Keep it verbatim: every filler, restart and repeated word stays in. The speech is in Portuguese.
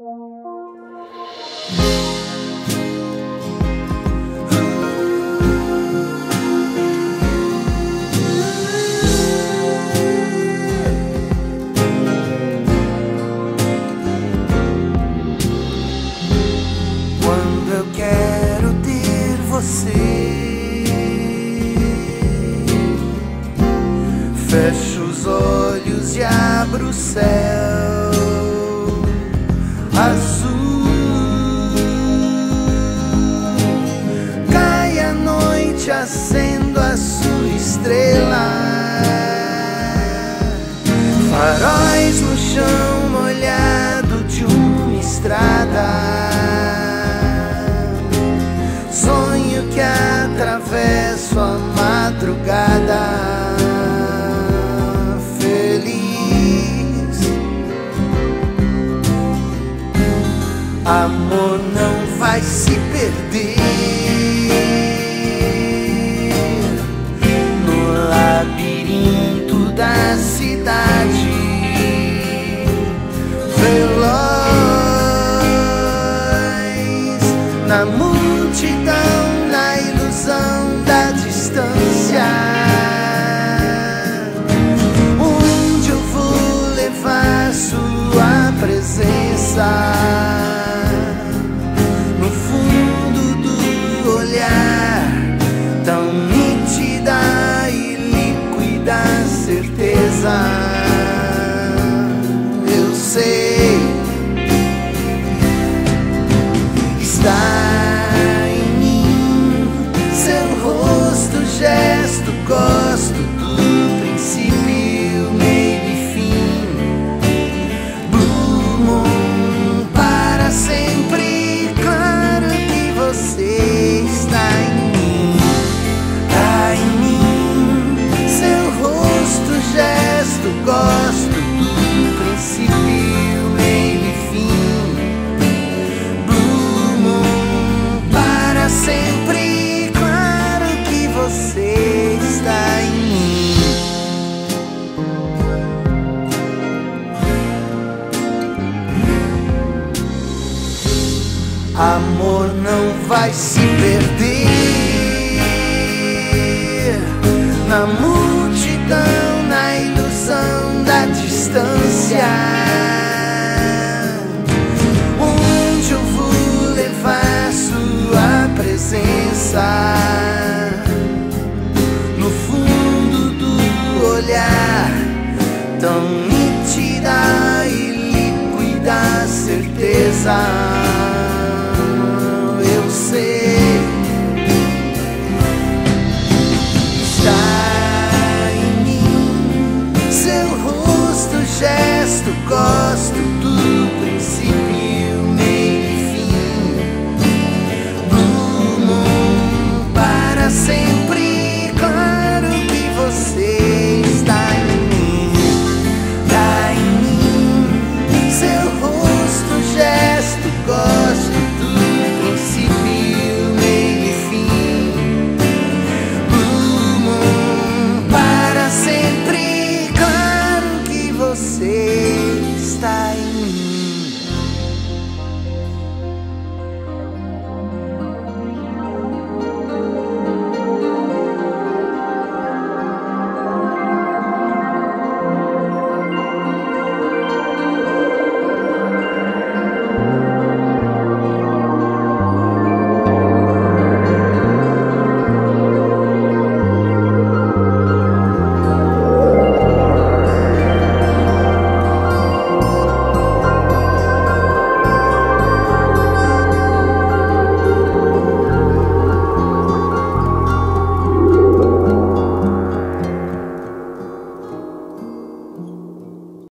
Quando eu quero ter você, fecho os olhos e abro o céu azul. Cai a noite, acendo a sua estrela. Faróis no chão molhado de uma estrada. Sonho que atravesso a madrugada. Amor não vai se perder no labirinto da cidade. Veloz na multidão, na ilusão da distância. Onde eu vou levar sua presença? Tão nítida e líquida certeza. Eu sei, está em mim seu rosto, gesto, gosto do princípio, meio e fim. Blue Moon para sempre, claro que você está em mim. Gosto do princípio, meio e fim. Blue Moon para sempre, claro que você está em mim. Amor não vai se perder na multidão, na ilusão da distância. Onde eu vou levar sua presença? No fundo do olhar, tão nítida e líquida certeza.